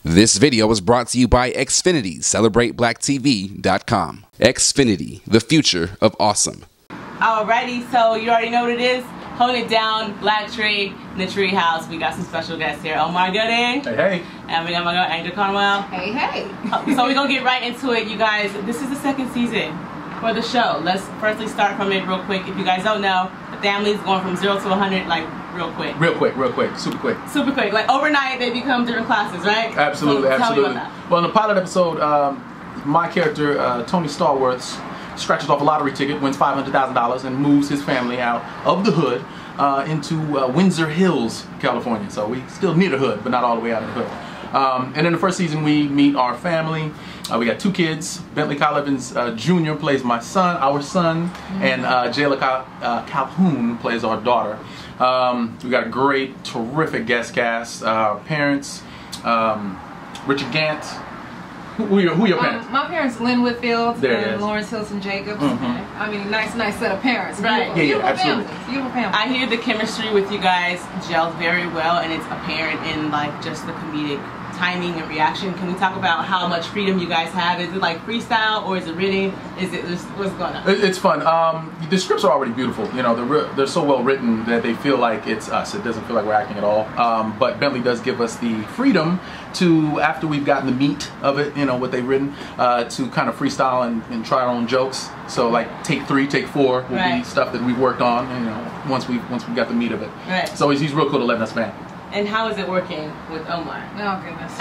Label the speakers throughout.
Speaker 1: This video was brought to you by Xfinity. CelebrateBlackTV.com. Xfinity, the future of awesome.
Speaker 2: Alrighty, so you already know what it is. Holding it down, BLACKTREE in the TreeHouse. We got some special guests here. Omar Gooding.
Speaker 3: Hey, hey.
Speaker 2: And we got my girl Angell Conwell.
Speaker 4: Hey, hey.
Speaker 2: So we're gonna get right into it, you guys. This is the second season for the show. Let's firstly start from it real quick. If you guys don't know, the family is going from 0 to 100 like real quick.
Speaker 3: Real quick, super quick.
Speaker 2: Super quick. Like overnight, they become different classes, right?
Speaker 3: Absolutely,
Speaker 2: so
Speaker 3: absolutely.
Speaker 2: Tell me about that.
Speaker 3: Well, in the pilot episode, my character, Tony Stallworth, scratches off a lottery ticket, wins $500,000, and moves his family out of the hood into Windsor Hills, California. So we still near the hood, but not all the way out of the hood. And in the first season, we meet our family. We got 2 kids. Bentley Kyle Evans Jr. plays my son, our son, and Jayla Calhoun plays our daughter. We got a great, terrific guest cast. Parents, Richard Gant. Who are your parents?
Speaker 4: My parents, Lynn Whitfield and
Speaker 3: is.
Speaker 4: Lawrence Hilton Jacobs. I mean, nice set of parents.
Speaker 2: Right.
Speaker 4: Beautiful
Speaker 3: Absolutely.
Speaker 4: families. Beautiful families.
Speaker 2: I hear the chemistry with you guys gels very well, and it's apparent in like just the comedic timing and reaction. Can we talk about how much freedom you guys have? Is it like freestyle or is it written? Is it what's going on?
Speaker 3: It's fun. The scripts are already beautiful. You know, they're so well written that they feel like it's us. It doesn't feel like we're acting at all. But Bentley does give us the freedom to, after we've gotten the meat of it, you know, what they've written, to kind of freestyle and try our own jokes. So like take 3, take 4 will be stuff that we've worked on. You know, once we got the meat of it.
Speaker 2: Right.
Speaker 3: So he's real cool to letting us fan.
Speaker 2: And how is it working with Omar?
Speaker 4: Oh goodness.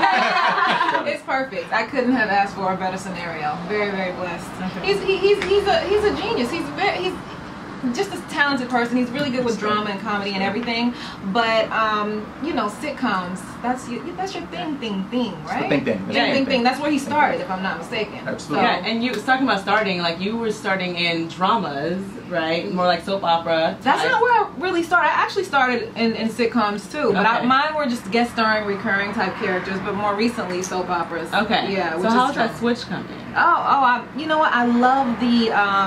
Speaker 4: It's perfect. I couldn't have asked for a better scenario. Very, very blessed.
Speaker 2: Okay.
Speaker 4: He's a genius. He's just a talented person. He's really good with drama and comedy and everything. But you know, sitcoms, that's your thing, right?
Speaker 3: Thing.
Speaker 4: That's where he started, if I'm not mistaken.
Speaker 3: Absolutely.
Speaker 2: Yeah, and you was talking about starting, like you were starting in dramas, right? More like soap opera.
Speaker 4: That's not where I really started. I actually started in sitcoms too, but
Speaker 2: Okay.
Speaker 4: mine were just guest starring, recurring type characters. But more recently, soap operas.
Speaker 2: Okay.
Speaker 4: Yeah.
Speaker 2: So how's that switch coming?
Speaker 4: You know what? I love the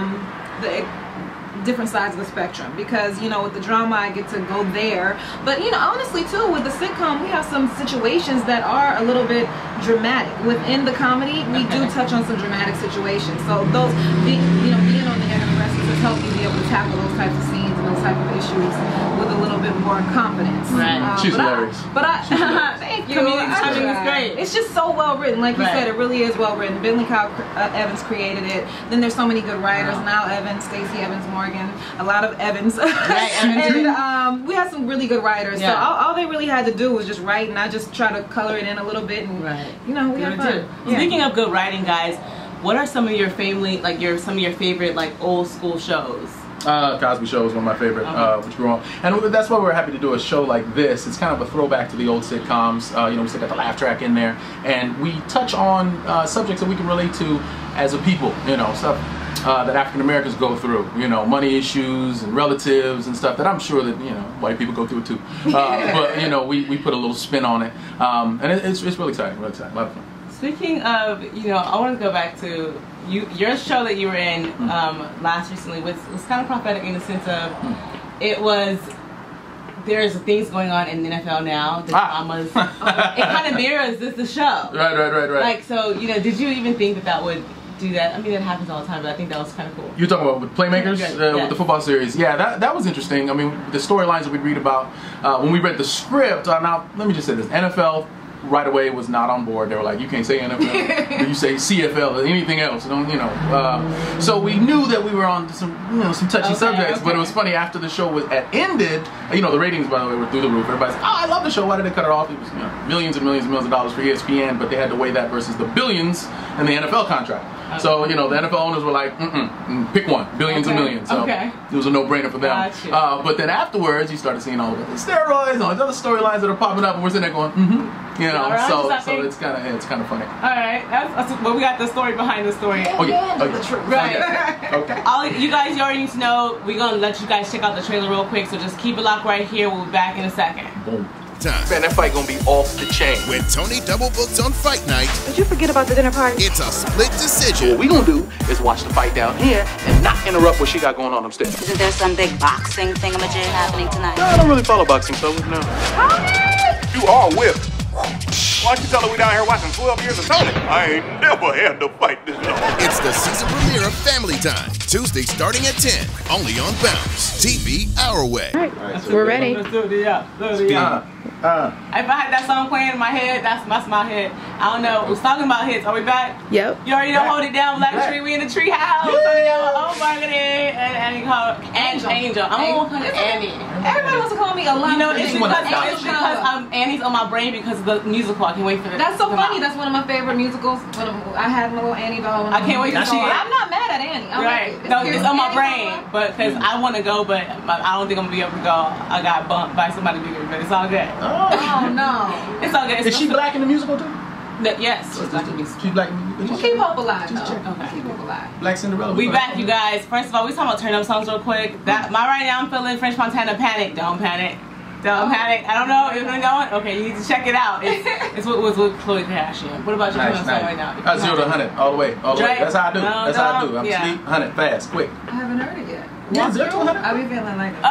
Speaker 4: different sides of the spectrum, because you know, with the drama I get to go there, but you know, honestly too, with the sitcom we have some situations that are a little bit dramatic. Within the comedy we do touch on some dramatic situations, so those being on the end of the rescue has helped me be able to tackle those types of scenes and those type of issues with a little bit more confidence.
Speaker 2: Right.
Speaker 3: She's hilarious.
Speaker 4: Thank you.
Speaker 2: Comedic timing is great.
Speaker 4: It's just so well written, like you said, it really is well written. Bentley Kyle Evans created it. Then there's so many good writers. Now Evans, Stacey Evans Morgan, a lot of Evans. And we had some really good writers. So all they really had to do was just write, and I just try to color it in a little bit, and you know, we had fun.
Speaker 2: Speaking of good writing, guys, what are some of your some of your favorite like old school shows?
Speaker 3: Cosby Show is one of my favorite, which grew on, and that's why we're happy to do a show like this. It's kind of a throwback to the old sitcoms. You know, we still got the laugh track in there, and we touch on subjects that we can relate to as a people. You know, stuff that African Americans go through. You know, money issues and relatives and stuff that I'm sure that white people go through it too. But you know, we put a little spin on it, and it's really exciting, a lot of fun.
Speaker 2: Speaking of, I want to go back to your show that you were in last recently was kind of prophetic in the sense of there's things going on in the NFL now, the dramas. It kind of mirrors the show.
Speaker 3: Right.
Speaker 2: Like, so, did you even think that would do that? I mean, that happens all the time, but I think that was kind of cool.
Speaker 3: You're talking about with Playmakers, with the football series. Yeah, that was interesting. I mean, the storylines that we'd read about when we read the script. Now, let me just say this: NFL right away was not on board. They were like, you can't say NFL, or you say CFL or anything else. So we knew that we were on some touchy subjects. But it was funny, after the show ended. The ratings, by the way, were through the roof. Everybody's like, I love the show. Why did they cut it off? It was millions and millions and millions of dollars for ESPN, but they had to weigh that versus the billions in the NFL contract. So, the NFL owners were like, pick one, billions and millions. So it was a no-brainer for them. But then afterwards, you started seeing all of the steroids and all these other storylines that are popping up, and we're sitting there going, so it's kind of funny.
Speaker 2: All right, well, we got the story behind the story. Right.
Speaker 3: Okay.
Speaker 2: You guys, you already need to know. We're gonna let you guys check out the trailer real quick, so just keep it locked right here. We'll be back in a second.
Speaker 3: Boom.
Speaker 5: Man, that fight gonna be off the chain.
Speaker 6: When Tony double booked on fight night,
Speaker 4: Did you forget about the dinner party?
Speaker 6: it's a split decision.
Speaker 5: What we gonna do is watch the fight down here and not interrupt what she got going on upstairs.
Speaker 7: Isn't there some big boxing thingamajig happening tonight?
Speaker 5: No, I don't really follow boxing, so no.
Speaker 6: You are whipped.
Speaker 8: Why don't you tell her we down here watching 12 Years of Tony? I ain't never had to fight this long.
Speaker 6: It's the season premiere of Family Time, Tuesday starting at 10, only on Bounce TV Our Way.
Speaker 4: All right, we're ready.
Speaker 2: Let's do it, if I had that song playing in my head, that's my head. I don't know. We're talking about hits. Are we back?
Speaker 4: Yep.
Speaker 2: You already know Hold It Down, BLACKTREE, we in the TreeHouse. Oh my goodness. And Angel. I'm gonna call her Annie.
Speaker 4: Everybody wants to call me a lot.
Speaker 2: You know, it's because Annie's on my brain because of the musical. I can't wait for it.
Speaker 4: That's so funny. That's one of my favorite musicals. I had my little Annie doll.
Speaker 2: I can't wait to see it.
Speaker 4: I'm not mad at Annie.
Speaker 2: Right. No, it's on my brain, but because I want to go, but I don't think I'm gonna be able to go. I got bumped by somebody bigger, but it's all good.
Speaker 4: Oh no.
Speaker 2: It's all good.
Speaker 3: Is she black in the musical too?
Speaker 2: Yes, she's black in the musical.
Speaker 3: She's black in the musical.
Speaker 4: Keep hope alive.
Speaker 3: Just check.
Speaker 2: Okay.
Speaker 4: Keep hope alive.
Speaker 3: Black Cinderella.
Speaker 2: We back, you guys. First of all, we talking about turn up songs real quick. Right now I'm feeling French Montana Panic. Don't panic. Don't panic. I don't know. Is it going? Okay, you need to check it out. It's what was with Chloe Kardashian. What about your turn up song right now?
Speaker 3: 0 to 100, all the way. That's how I do. That's how I do. I'm
Speaker 2: yeah.
Speaker 3: sleep, 100, fast, quick.
Speaker 4: I haven't heard it yet.
Speaker 3: Yeah, 0 to 100.
Speaker 4: I be feeling like it.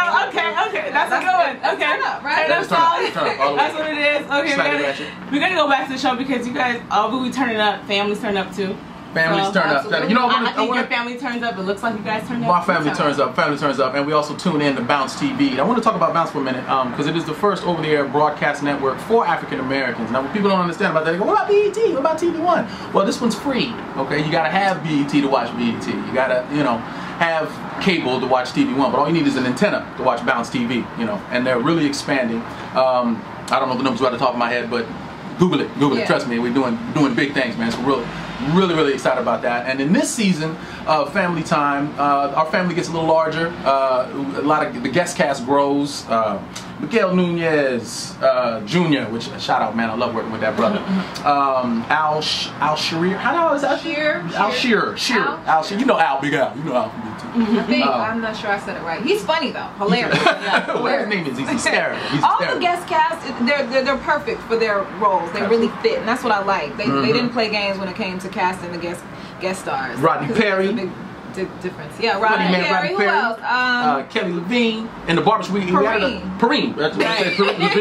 Speaker 2: Okay, that's a good one. Okay,
Speaker 4: turn up, right?
Speaker 2: Turn up song.
Speaker 3: Turn up all the way.
Speaker 2: That's what it is. Okay, we're gonna go back to the show because you guys, we turning up. Family's turning up too.
Speaker 3: Families turn up. You know,
Speaker 2: I think your family turns up. It looks like you guys turn up.
Speaker 3: My family turns up. Family turns up, and we also tune in to Bounce TV. I want to talk about Bounce for a minute because it is the first over-the-air broadcast network for African Americans. Now, what people don't understand about that, they go, "What about BET? What about TV One?" Well, this one's free. Okay, you got to have BET to watch BET. You got to, have cable to watch TV One, but all you need is an antenna to watch Bounce TV. And they're really expanding. I don't know the numbers right at the top of my head, but Google it. Trust me, we're doing big things, man. So really excited about that. And in this season of Family Time, our family gets a little larger. A lot of the guest cast grows. Miguel Nunez Jr., which shout out, man, I love working with that brother. Al Shearer, how is that? Al Shearer. You know Al, Big Al. You know Al.
Speaker 4: I think I'm not sure I said it right. He's funny though, hilarious.
Speaker 3: What his name is? He's hysterical.
Speaker 4: All the guest cast, they're perfect for their roles. They really fit, and that's what I like. They didn't play games when it came to casting the guest stars.
Speaker 3: Rodney Perry.
Speaker 4: Difference. Yeah, Rodney Perry. Who else?
Speaker 3: Kelly Levine. In the barbershop, we had Pareem. That's what I said.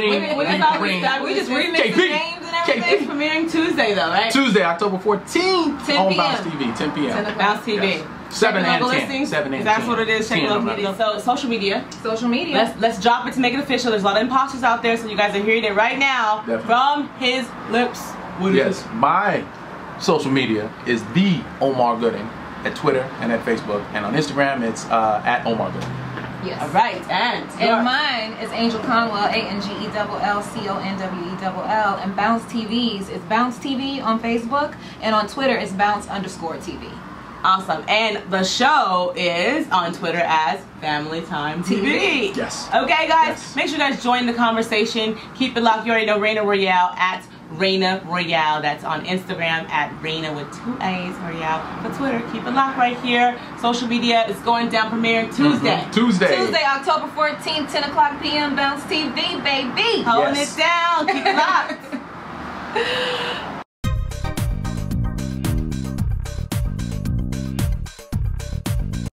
Speaker 3: Levine.
Speaker 2: We just remixed the names and everything. It's premiering Tuesday though, right?
Speaker 3: Tuesday, October 14th
Speaker 4: 10
Speaker 3: on
Speaker 4: p.m.
Speaker 3: Bounce TV. 10 p.m.
Speaker 2: Bounce TV.
Speaker 3: Yes. 7 and 10. 7 and 10.
Speaker 2: That's what it is. Check out media. So social media. Let's drop it to make it official. There's a lot of imposters out there, so you guys are hearing it right now from his lips.
Speaker 3: Yes, my social media is the Omar Gooding at Twitter and at Facebook, and on Instagram it's at Omar Gooding.
Speaker 4: Yes.
Speaker 2: All right,
Speaker 4: and mine is Angell Conwell, ANGELLCONWELL, and Bounce TV's is Bounce TV on Facebook, and on Twitter it's Bounce_TV.
Speaker 2: Awesome. And the show is on Twitter as Family Time TV.
Speaker 3: Yes.
Speaker 2: Okay, guys, make sure you guys join the conversation. Keep it locked. You already know Raina Royale at Raina Royale. That's on Instagram at Raina with 2 A's Royale. For Twitter, keep it locked right here. Social media is going down, premiering Tuesday.
Speaker 4: Tuesday, October 14th, 10 o'clock p.m. Bounce TV, baby.
Speaker 2: Holding it down. Keep it locked.